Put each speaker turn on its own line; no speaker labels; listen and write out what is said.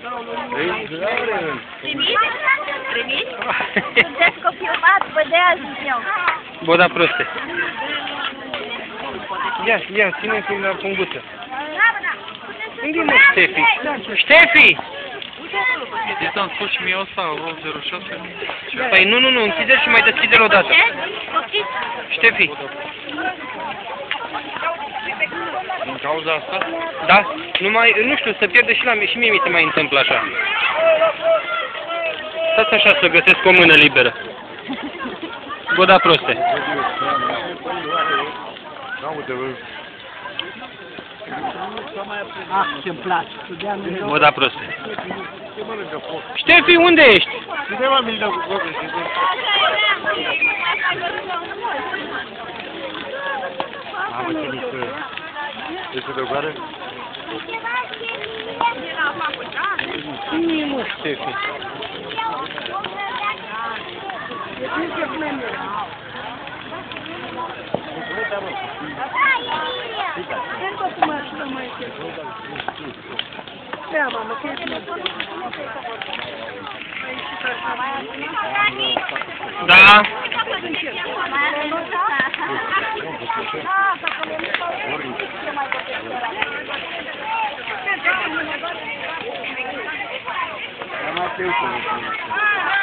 Priviți? Sunteți copil mat, vă de azi eu.
Bă, da proste. Ia, ține-i la punguță. Unde mă, Ștefi? Ștefi!
Știi să-mi spui și mie ăsta, rol 06?
Păi nu, închide-l și mai deschide-l odată. Ștefi.
Din cauza asta?
Da? Nu știu, să pierde și mie mi se mai întâmplă așa. Stați așa să găsesc o mână liberă. Bă, da proste.
Ah, ce-mi place.
Bă, da proste. Ștefi, unde ești? Cine mă, Ștefi? Da.
Am